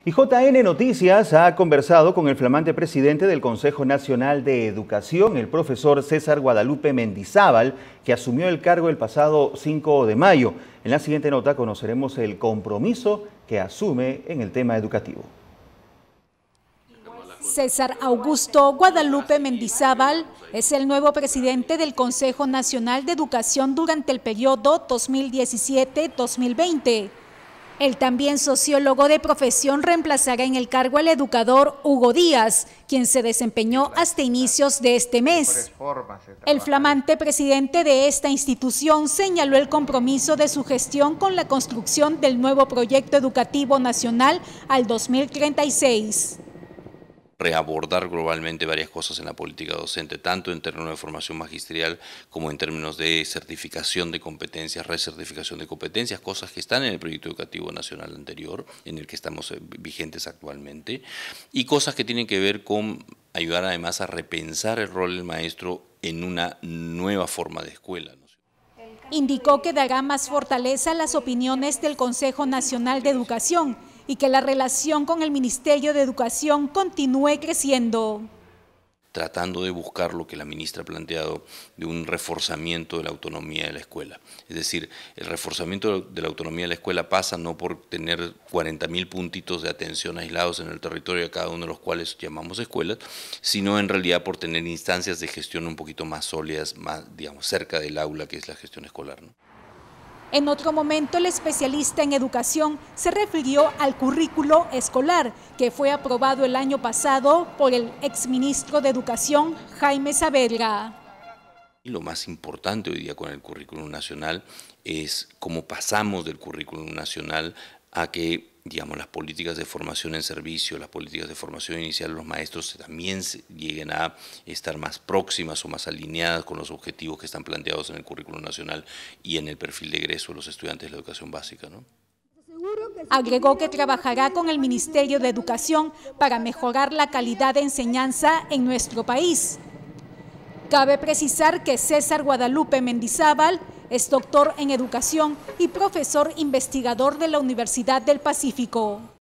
Y JN Noticias ha conversado con el flamante presidente del Consejo Nacional de Educación, el profesor César Guadalupe Mendizábal, que asumió el cargo el pasado 5 de mayo. En la siguiente nota conoceremos el compromiso que asume en el tema educativo. César Augusto Guadalupe Mendizábal es el nuevo presidente del Consejo Nacional de Educación durante el periodo 2017-2020. El también sociólogo de profesión reemplazará en el cargo al educador Hugo Díaz, quien se desempeñó hasta inicios de este mes. El flamante presidente de esta institución señaló el compromiso de su gestión con la construcción del nuevo proyecto educativo nacional al 2036. Reabordar globalmente varias cosas en la política docente, tanto en términos de formación magisterial como en términos de certificación de competencias, recertificación de competencias, cosas que están en el proyecto educativo nacional anterior, en el que estamos vigentes actualmente, y cosas que tienen que ver con ayudar además a repensar el rol del maestro en una nueva forma de escuela. Indicó que dará más fortaleza a las opiniones del Consejo Nacional de Educación y que la relación con el Ministerio de Educación continúe creciendo. Tratando de buscar lo que la ministra ha planteado de un reforzamiento de la autonomía de la escuela. Es decir, el reforzamiento de la autonomía de la escuela pasa no por tener 40.000 puntitos de atención aislados en el territorio, a cada uno de los cuales llamamos escuelas, sino en realidad por tener instancias de gestión un poquito más sólidas, más, digamos, cerca del aula, que es la gestión escolar, ¿no? En otro momento, el especialista en educación se refirió al currículo escolar, que fue aprobado el año pasado por el exministro de Educación, Jaime Saavedra. Lo más importante hoy día con el currículum nacional es cómo pasamos del currículum nacional a que, digamos, las políticas de formación en servicio, las políticas de formación inicial de los maestros también lleguen a estar más próximas o más alineadas con los objetivos que están planteados en el currículum nacional y en el perfil de egreso de los estudiantes de la educación básica, ¿no? Agregó que trabajará con el Ministerio de Educación para mejorar la calidad de enseñanza en nuestro país. Cabe precisar que César Guadalupe Mendizábal es doctor en educación y profesor investigador de la Universidad del Pacífico.